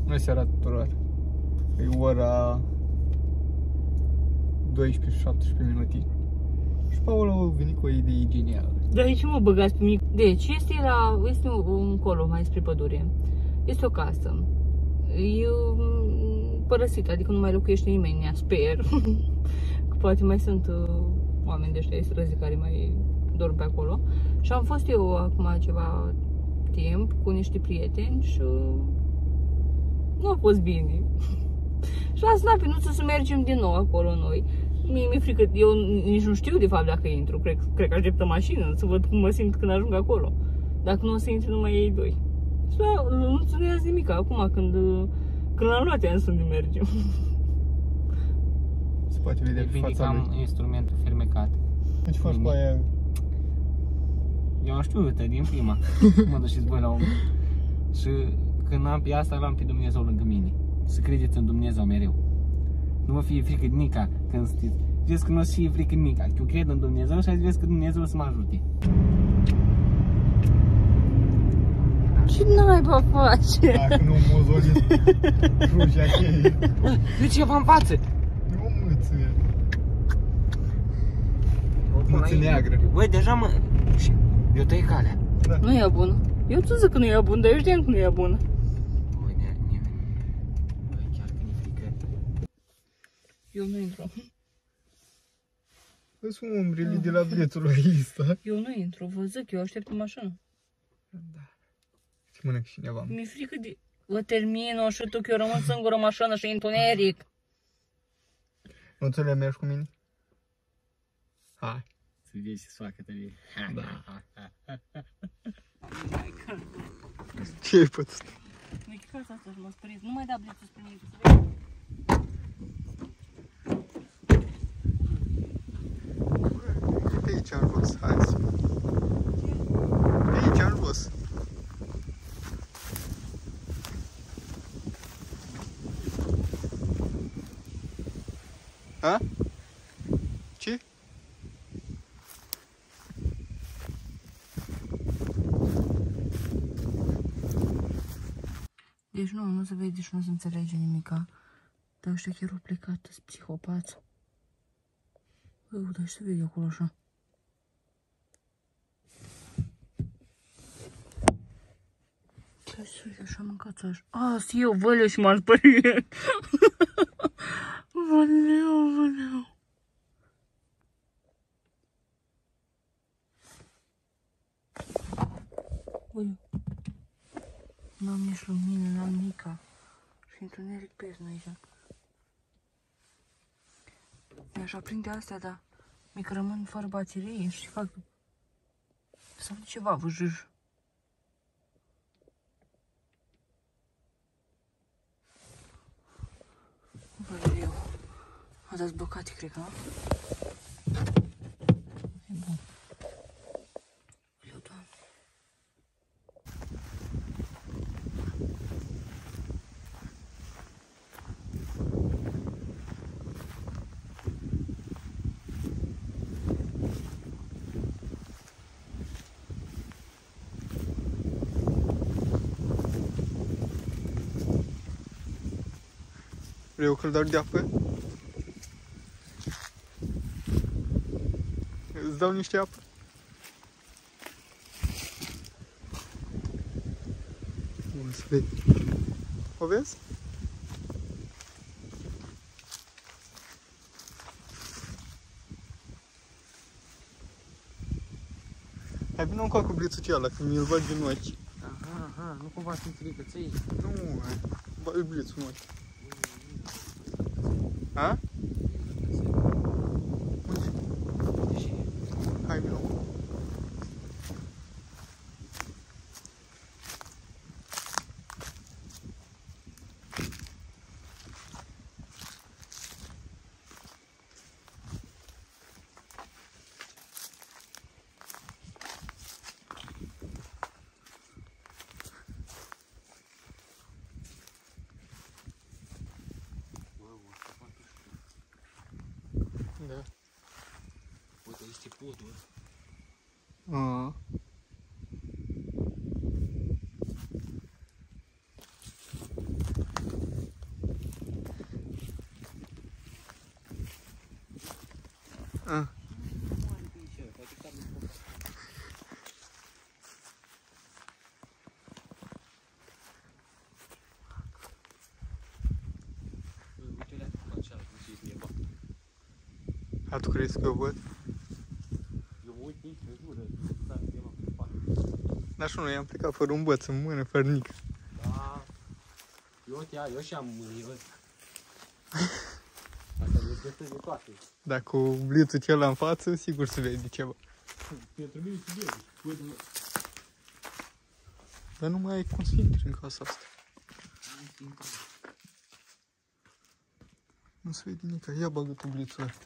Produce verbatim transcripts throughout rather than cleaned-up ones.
Bună seara tuturor! E ora douăsprezece și șaptesprezece minute și Paula a venit cu o idee genială. Dar de ce mă băgați pe mine? Deci, este, la, este încolo, mai spre pădure. Este o casă. E părăsită, adică nu mai locuiește nimeni, sper. Că poate mai sunt uh, oameni de ăștia străzi care mai dorm pe acolo. Și am fost eu acum ceva timp cu niște prieteni și uh, nu a fost bine. Și la snapi, nu să mergem din nou acolo noi. Mie mi-e frică, eu nici nu știu de fapt dacă intru, cred, cred că aștept o mașină să văd cum mă simt când ajung acolo. Dacă nu o să intru numai ei doi. Și la, nu țineați nimic acum când, când l-am luat, i-am să ne mergem. Se poate vedea pe fața lui. Am instrumentul fermecat. Ce faci cu aia? Eu am știut din prima. Mă duceți voi la om. Și când am pe asta, l-am pe Dumnezeu lângă mine. Să credeți în Dumnezeu mereu. Nu vă fie frică de nica când știți. Ziceți că nu o să fie frică de nica. Eu cred în Dumnezeu și azi vezi că Dumnezeu o să mă ajute. Ce naiba face? Dacă nu mozoli crucea cheie. E ceva în față. E o mâță. Mâță neagră. Băi, deja mă... Eu tăi calea. Da. Nu e bună. Eu ți zic că nu e bună, dar eu știam că nu e bună. Băi, ne Băi, chiar că ne frică. Eu nu intru. Sunt umbrele de la biletul ăsta. Eu nu intru, vă zic, eu aștept în mașină. Da. Ce mănânc cineva. Mi-e frică de... Vă termin-o și tu că eu rămân singură în mașină și întuneric. Nu ți le mergi cu mine? Hai. Să vezi ce soacă te vii. Da. Ce ai pățit? Nu-i casa asta și mă speriți. Nu mai da blițul spre mine, să vezi. Pe aici am jos, hai. Pe aici am jos. A? Ce? Deci nu, nu se vede, deci nu se înțelege nimica. Dar ăștia chiar au plecat, sunt psihopați. Băi, dar și se vede acolo așa. Ce se vede așa, mâncați așa. A, să eu, văleu și m-am spărit. Văleu, văleu. Văleu. N-am nici lumină, n-am nica. Și întuneric pe aici. Mi-aș aprinde astea, dar mi-că rămân fără baterie și fac... Sau ceva văjâj. Băi, eu... A dat blocate, cred că, nu? E bun. Eu, Doamne. Vrei o căldare de apă? Îți dau niște apă? Bun, să vezi. O vezi? Hai vină încă cu blițul ceala, că mi-l văd din ochi. Aha, aha, nu cumva să înțeleg că ți-ai? Nu, hai. Bă, blițul în ochi. A? Unde? Hai, vină. Da. Uite, este podul. A. Ah. A, tu crezi că eu văd? Eu mă uit nici pe gură, s-a schimbat pe spate. Dar și noi am plecat fără un băț în mână, fără nic. Da. Eu te eu și am mâini, văd. Asta le găsesc de toate. Dacă cu blițul cel în față, sigur se vede ceva. Pentru mine se vede. Dar nu mai ai cum să intri în casa asta. Nu se vede nici. Ia bagă tu blițul ăla.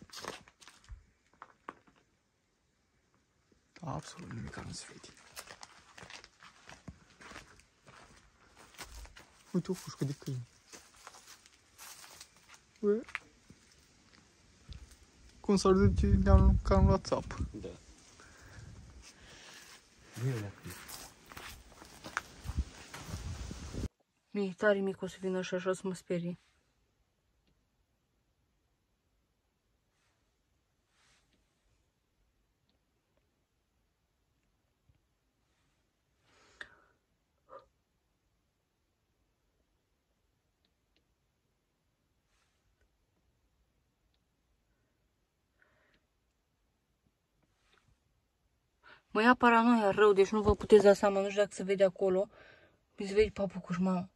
Absolut nimic nu se vede. Uite o pușcă de câini. Bă. Cum s-ar zice, ne-am cam luat țapă. Da. Nu e Mi-e tare mic o să vină și așa să mă sperie. Mă ia paranoia rău, deci nu vă puteți da seama, nu știu dacă se vede acolo. Mi se vede papucuș, mamă.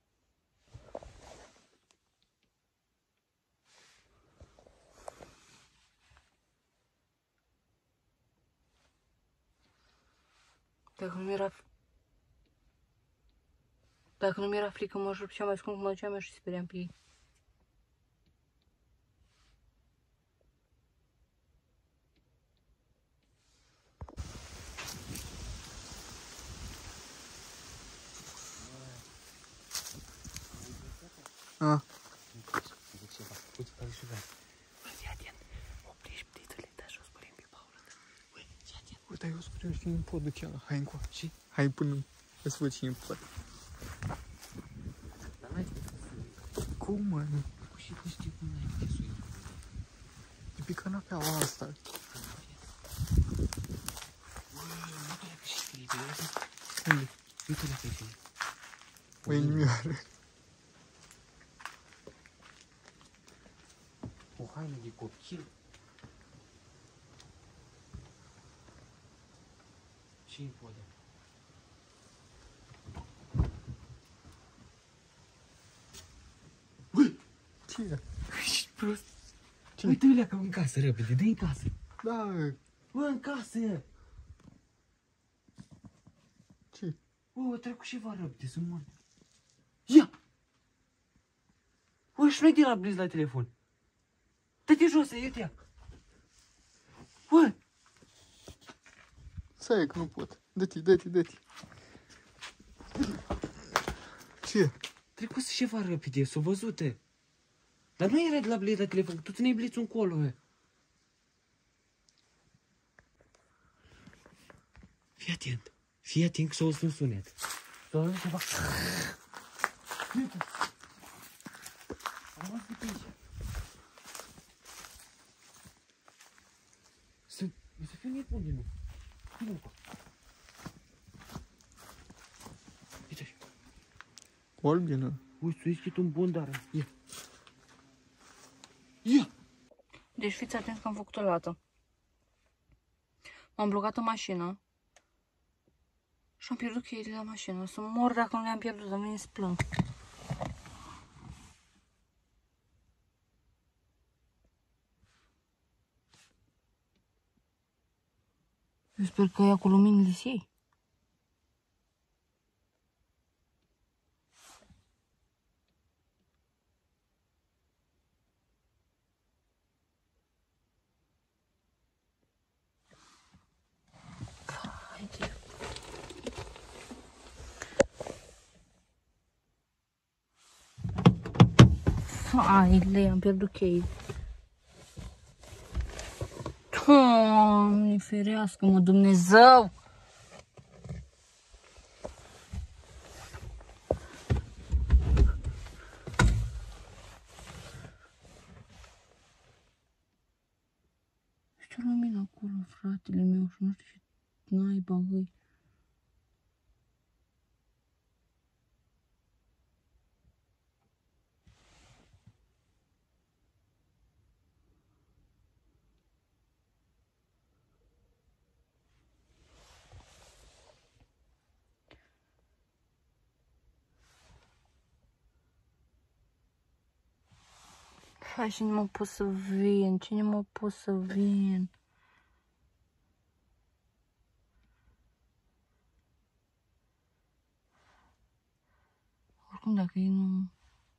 Dacă nu mi-era... Dacă nu mi-era frică, mă jur, cea mai scump mă duceam eu și speriam pe ei. Ah. Uite, care și vrea. Fii atent, oprești ptițele, dă jos, părem pe Paula. Ui, fii atent. Uite, eu spun eu știu în podul ceala. Hai încoa. Și? Hai până să văd cine poate. Dar n-ai Cum, mă? și nu știi cum n-ai putea să o iei. E pe canapeaua asta. Băi, nu te că și scrie pe el. Unde? Uite-le pe tine. Măi, nimioară. O haină de copil. Ce-i în podea? Ce e? Ești prost. Ce? Uite-le că în casă, repede, dă-i în casă. Da, Bă, în casă! ce? Bă, a trecut ceva repede, să mor. Ia! Bă, și nu-i de la bliz la telefon. Dă-te jos, uite ia. Bă! Stai că nu pot. Dă-te, dă-te, dă-te. Ce? Trecuse ceva repede, s-o văzute. Dar nu era de la bliz la telefon, tu țineai blițul încolo, bă. Fii atent. Fii atent că s-o auzit un sunet. S-o auzit ceva. Uite. Am auzit pe aici. Să, să fiu nebun de nu. Vino încă. Uite așa. Albină. Uite, s-a ieșit un bondar. Ia. Ia! Deci fiți atenți că am făcut o dată. M-am blocat în mașină. Și am pierdut cheile la mașină. Să mor dacă nu le-am pierdut, am venit să plâng. Eu sper că e cu luminile ei. Ai, le am pierdut cheile. Doamne, ferească-mă, Dumnezeu! Știu lumină. nu știu, nu știu ce naiba, băi. Hai, și nu mă pot să vin, ce nu mă pot să vin? Oricum, dacă ei nu...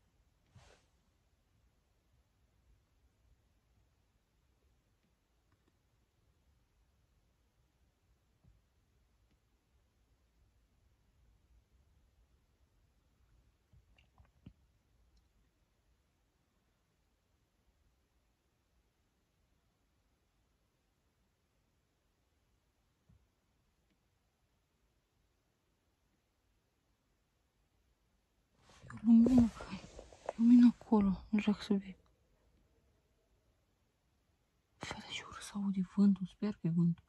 Lumină, lumină acolo, nu știu dacă să vezi. Fă de jur să audi vântul, sper că e vântul.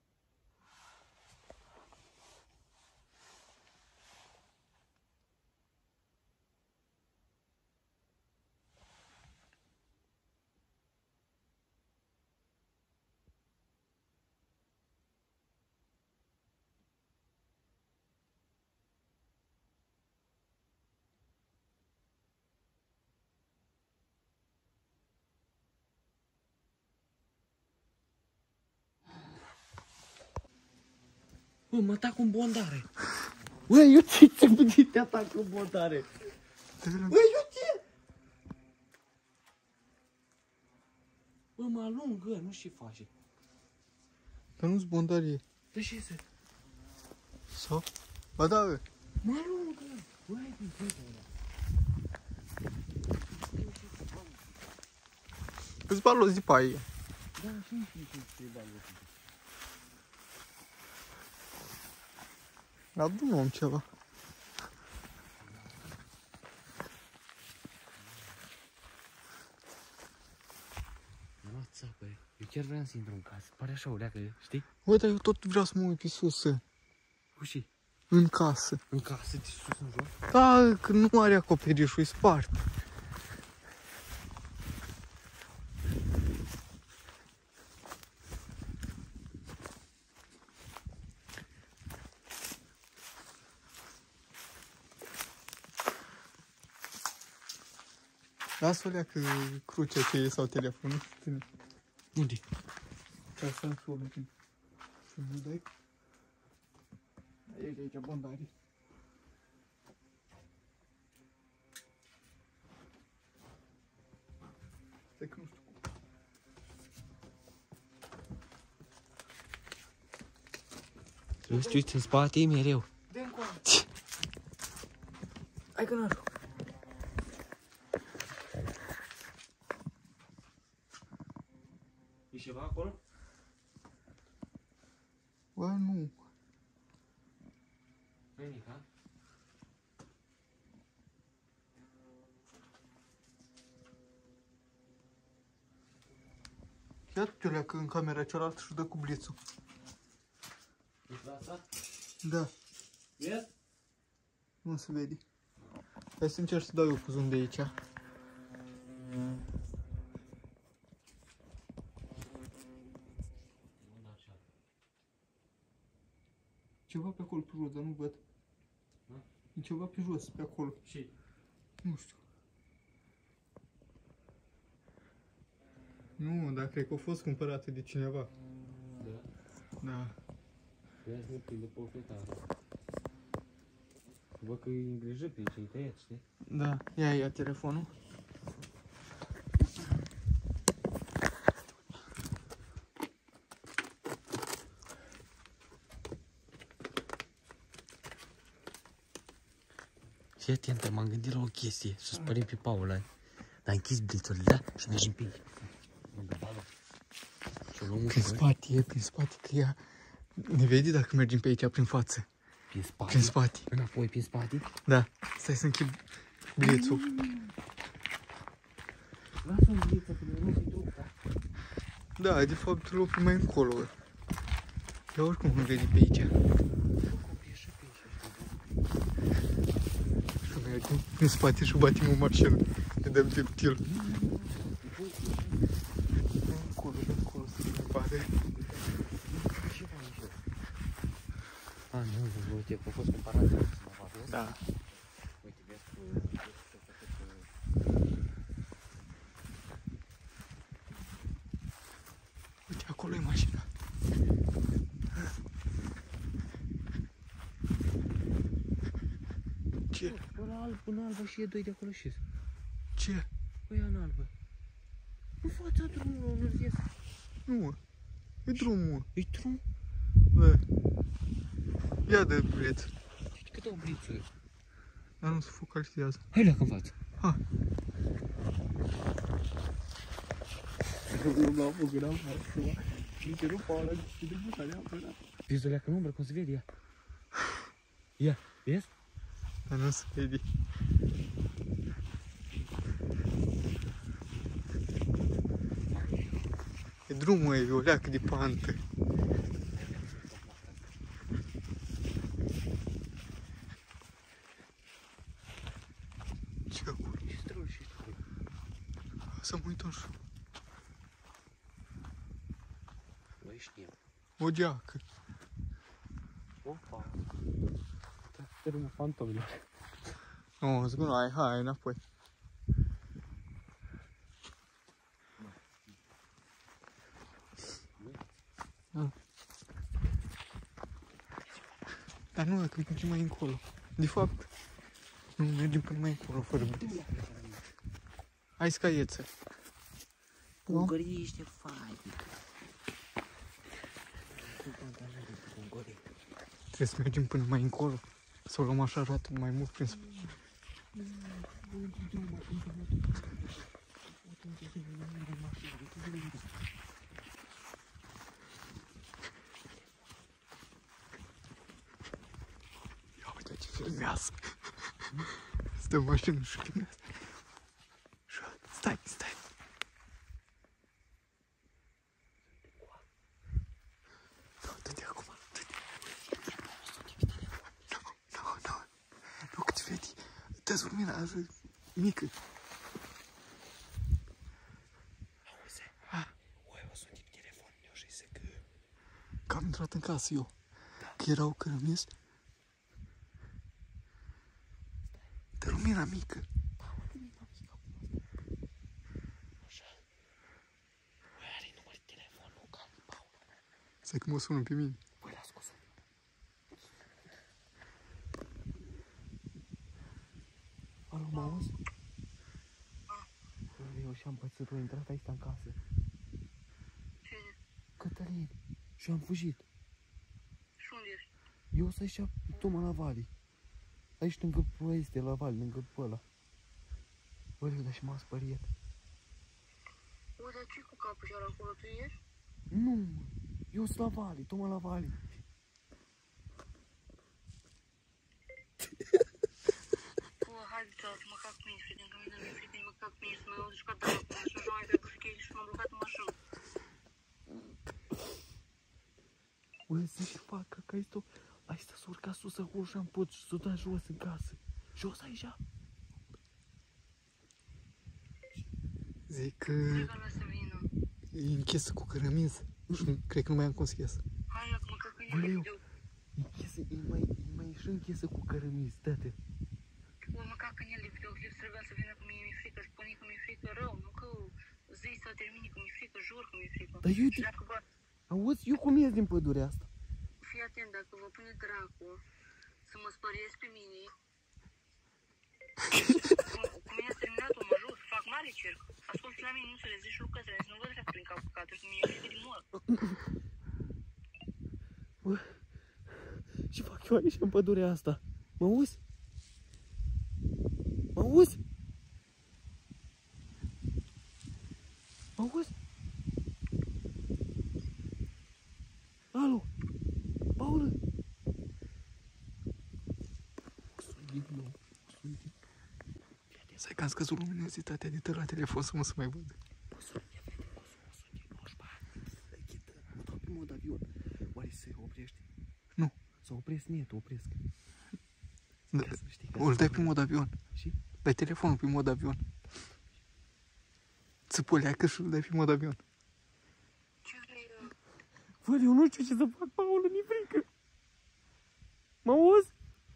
Bă, mă atac un bondare. Bă, eu ce ți-am te atac un bondare? Bă, eu ce? Bă, mă alungă, nu știu ce face. Dar nu-ți bondarie. De ce să? Sau? Ba da, bă. Mă alungă. Bă, hai din fătă ăla. Îți balo zi pe aia. Da, și nu știu ce trebuie bani. Adu-mi om ceva. Nu țapă, eu chiar vreau să intru în casă. Pare așa o leacă, știi? Bă, dar eu tot vreau să mă uit pe sus. Cu și? În casă. În casă, de sus în jos? Da, că nu are acoperișul, e spart. Lasă-o leacă crucea ce e sau telefonul. Unde? Ca să-mi fură. Să nu dai. Aici, aici, bondare. Stai că nu știu cum. Trebuie să te uiți în spate mereu. De încolo. Hai că n-aș. E ceva acolo? Bă, nu. Veni, ha? Ia tu leacă în camera cealaltă și dă cu blițul. Ești la asta? Da, Yes? nu se vede. Hai să încerc să dau eu cu zoom de aici. Ceva pe acolo pe jos, dar nu văd. Da? E ceva pe jos, pe acolo. Și? Nu știu. Nu, dar cred că a fost cumpărată de cineva. Da. Da. Vezi, nu prinde pe o fetară. Văd că e îngrijit pe aici, e tăiat, știi? Da, ia, ia telefonul. Fii atentă, m-am gândit la o chestie, să spărim pe Paula. Dar închis blițurile, da? Și mergem pe aici. Și o luăm Prin spate, e prin spate, că ea ne vede dacă mergem pe aici, prin față. Prin spate? Prin spate. Înapoi, prin spate? Da, stai să închid blițul. Lasă-mi bliță, până nu se duc, da? Da, de fapt îl opri mai încolo. Bă. Ia oricum nu vede pe aici. Și mergem în spate și batem o mașină. Ne dăm tiptil. Încolo, încolo, să ne pare. A, nu, uite, că a fost comparat să mă vezi? Da. Uite, vezi că... Uite, acolo e mașina. Ce? Ăla alb, în albă și e doi de acolo și Ce? ăia în albă. În fața drumului, nu-l vezi? Nu, mă. E drumul, mă. E drum? Bă. Ia de breț. Câte oblițuri? Dar nu se focalizează. Hai la în față. Ha. Nu m-am făcut, n-am făcut. Nici nu pot ăla, și de buta de apă, da. Vezi o leacă în umbră, cum se vede ea? Ia, vezi? Dar nu se vede. E drumul, e o leacă de pantă. Ce acolo? Și străl, și străl. Să mă uit așa. Noi știm. O geacă. Opa. Te drumul fantomilor. Nu, zic nu, hai, hai, înapoi. Ah. Dar nu, că mergem mai încolo. De fapt, nu mergem până mai încolo, fără bine. Hai scaieță. Bulgării ești fain. Trebuie să mergem până mai încolo. Să o luăm așa roată mai mult prin spate. Ia uite ce filmează. Stă în mașină și filmează. Stai, stai. Nu, du-te acum, du-te. Nu, nu, nu. Nu, că-ți vede. Dă-ți lumina așa mică. Auzi, oi, o sunt pe telefon, eu și zic că... Că am intrat în casă eu. Că erau cărămizi. Dă lumina mică. Stai că mă sună pe mine. Păi l-a scos-o. Alo, mă auzi? Eu și-am pățit, o intrat aici în casă. Ce? Cătălin. Și am fugit. Și unde ești? Eu să ieșea tocmai la Vali. Aici lângă este la Vali, lângă pe ăla. Bă, dar și m-a spăriet. Uite, ce cu capul și acolo tu ești? Nu, eu sunt la Vali, tocmai la Vali. Bă, hai de cealaltă, mă cac cu mine, prieten, că mi-e mi-e prieten, mă cac cu mine, să mă iau jucat dracu, și așa mai pe bușchei și m-am blocat în mașină. Bă, să-și facă, că ai stă, ai stă să urca sus acolo și am pot să da jos în casă. Jos aici. Zic că Zic că să vină. e închisă cu cărămizi. Nu știu, cred că nu mai am cum să ies. Hai, acum cac cu Bă, mine, eu- eu. E închisă, e mai, e mai și închisă cu cărămizi, dă-te. Bă, mă cac în el de videoclip, trebuia să vină că mie mi-e frică, spune că mi-e frică rău, nu că zi să termine că mi-e frică, jur că mi-e frică. Dar eu Și te- dacă vă, Auzi, eu cum ies din pădurea asta? fii atent, dacă vă pune dracu să mă spăriesc pe mine, cu, cu mine ați terminat, mă jur, fac mare cerc. Asculți la mine, nu înțelegi, zici lucrurile, să nu vă treacă prin capul caturi, că mie mi-e frică de mor. Bă, ce fac eu aici în pădurea asta? Mă auzi? Mă auzi? Mă auzi? Alo? Paulă? Sunt din nou. Sunt din... Stai că am scăzut luminozitatea de tăi la telefon să mă să mai văd. Bă, sunt din nou. Sunt din nou. Sunt din nou. Mă dau pe mod avion. Oare se o Să opresc netul, opresc. Da. Ca să știi, ca Îl să dai fac pe mod avion. Și? Dai telefonul pe mod avion. Țăpoleacă și îl dai pe mod avion. Bă, eu nu știu ce să fac, Paul, mi-e frică. Mă auzi?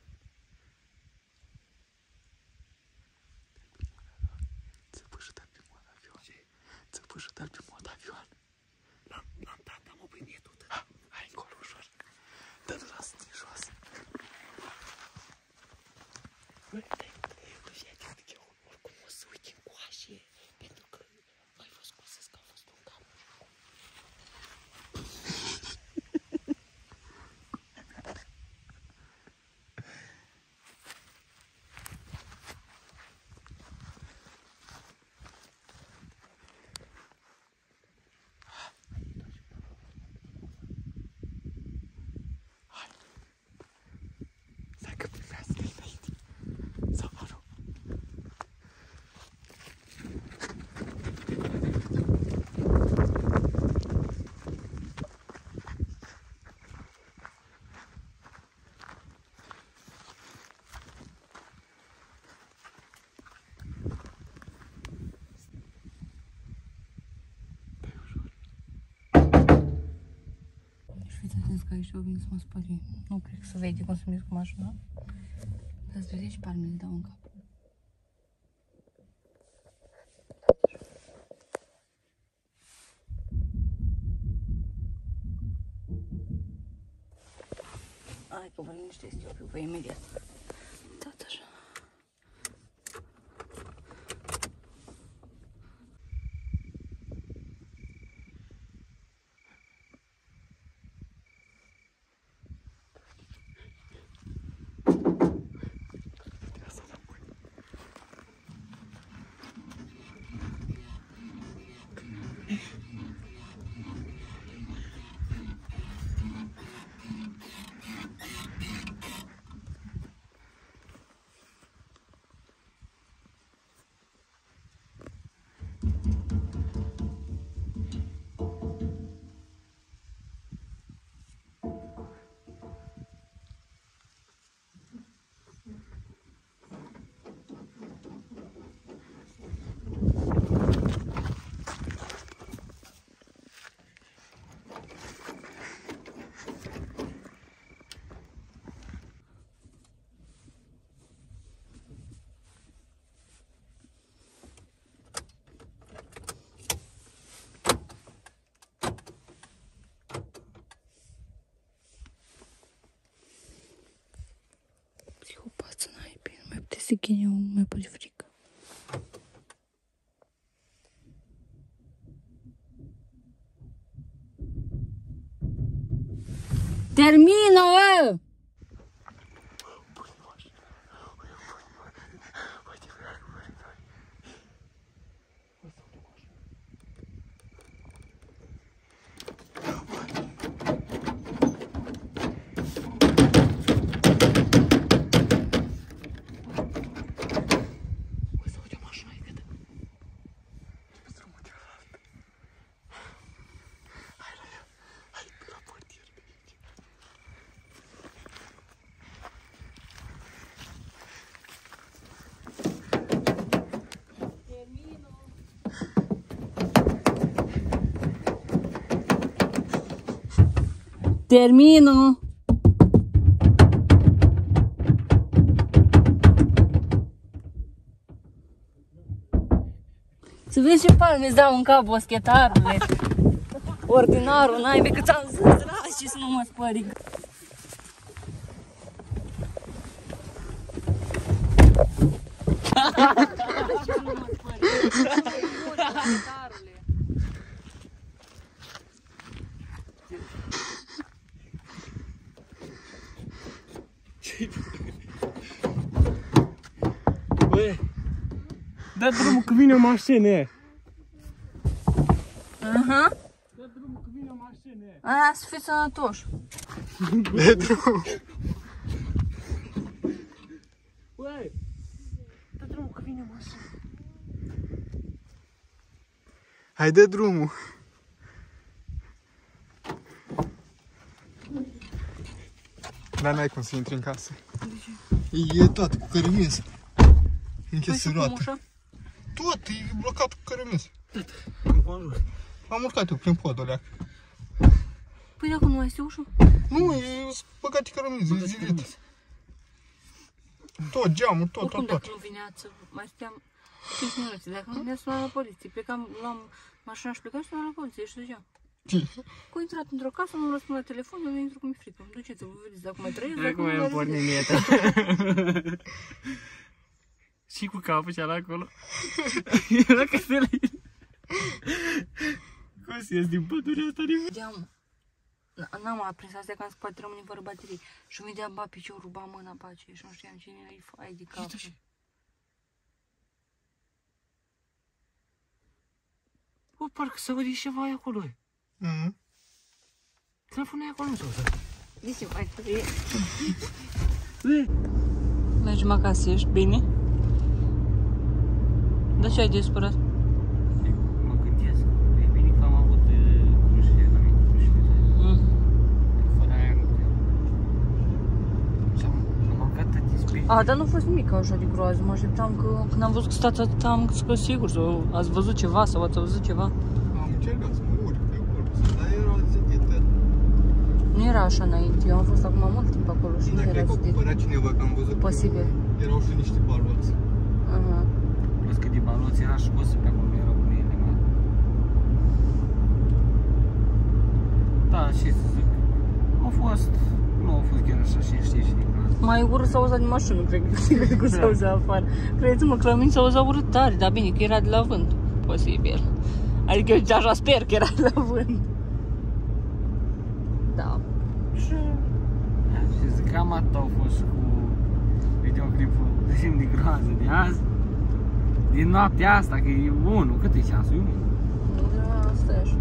Țăpă și dai pe mod avion. Țăpă și dai pe mod avion. L-am, l-am dat, am oprit netul. Ha, hai încolo ușor. Dă-l las de jos. Bă, dai, bă, fii atent că eu oricum o să uit în coașe, pentru că ai fost scos că a fost un cap. Stai că primească înainte. Sau mă rog. Și fiți atenți că aici eu vin să mă spări. Nu cred că se vede cum să merg cu mașina. Dar să vedeți și palmele dau în cap. Hai că vă liniștesc eu pe voi imediat. Tot așa. Psihopat naibii, nu mai puteți să ghine, nu mai pare frică. Termină-o! Termină! Să vezi ce palme îți dau în cap, boschetarule. Ordinarul, n-ai cât ți-am zis, lași să nu mă spărig. Băi, dă drumul că vine o mașină. Aha. Dă drumul că vine o mașină. Aia, să fiți sănătoși. Dă drumul. Băi, dă drumul că vine o mașină. Hai, dă drumul. Dar n-ai cum să intri în casă. De ce? E tot cu cărămiz. Închis Păi roată. cum așa? Tot, e blocat cu cărămiz. Înconjur. Am urcat eu prin podul ăla. Păi dacă nu mai este ușă? Nu, e băgat cărămiz, e zidit. Tot, geamul, tot, Oricum, tot, tot. dacă nu vine ață, mai stăteam cinci minute. Dacă nu ne-a sunat la poliție, plecam, luam mașina și plecam și sunam la poliție și deja. Cu intrat într-o casă, nu răspund la telefon, eu intru cum mi-e frică. Duceți-vă, vă vedeți dacă mai trăiesc, dacă Acum nu am mai pornit vedeți. nieta. Și cu capul cea la acolo. Era că se le... Cum să ies din pădurea asta din... Vedeam, n-am aprins astea că am spate rămâne fără baterii. Și îmi vedeam ba piciorul, ba mâna, ba ce, și nu știam cine e fai de cap. Bă, parcă se aude ceva acolo. Mhm. Telefonul e acolo, nu se aude. De ce mai trebuie? Mergem acasă, ești bine? De ce ai dispărut? Mă gândesc. E bine că am avut crușile la mine, crușile. Mm. Fără aia nu puteam. Și am am mâncat atât spre... A, dar nu a fost nimic așa de groază. Mă așteptam că când am văzut că stați atât, am zis că sigur sau ați văzut ceva sau ați auzit ceva. Am încercat să mă urc pe acolo, dar era zidit. Nu era așa înainte, eu am fost acum mult timp acolo și nu Dar era cred că a zidit. cumpărat cineva, că am văzut Posibil. că erau și niște baloți. Aha. Plus că de baloți era și gosă pe acolo, erau cu ele, mă. Da, ce să zic. Au fost... Nu au fost chiar așa și știi și din clasă. Mai urât s-a auzit din mașină, cred că decât că s-a auzit afară. Credeți-mă că la mine s-a auzit urât tare, dar bine, că era de la vânt. Posibil. Adică eu așa sper că era de la vânt. Da. Și... Și zic, cam atât au fost cu videoclipul de groază de azi. Din noaptea asta, că e unu, cât e ceasul? E unu. Da, stai așa.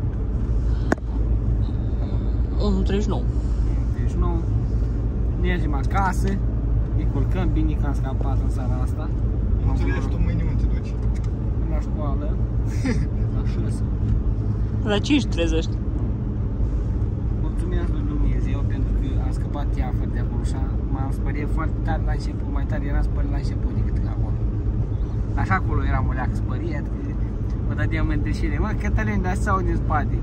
unu treizeci și nouă. Deci nu, mergem acasă, ne culcăm, bine că am scăpat în seara asta. Nu înțelegi tu mâine unde te duci. La școală, la șase. La cinci trezești. Mulțumesc lui Dumnezeu pentru că am scăpat teafăr de acolo și m-am spăriet foarte tare la început, mai tare era spărit la început decât acolo. Așa acolo eram o leacă spăriet, că mă dădeam în deșire, mă, Cătălin, dar să aud din spate.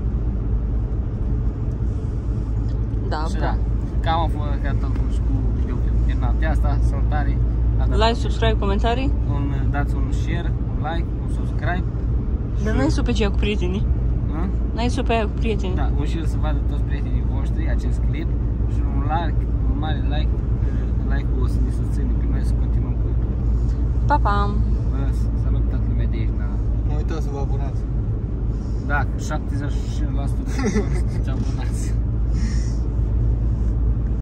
Da, Și da. da, cam am fost că tot și cu videoclipul din noaptea asta, salutare. Like, subscribe, comentarii. Un, dați un share, un like, un subscribe. Dar n-ai să pe aceea cu prietenii. Nu? N-ai să pe aia cu prietenii. Da, un share să vadă toți prietenii voștri acest clip și un like, un mare like, like-ul o să ne susține pe noi să continuăm cu YouTube. Pa, pa! Vă salut toată lumea de aici, da. Nu uitați să vă abonați. Da, șaptezeci și cinci la sută de abonați.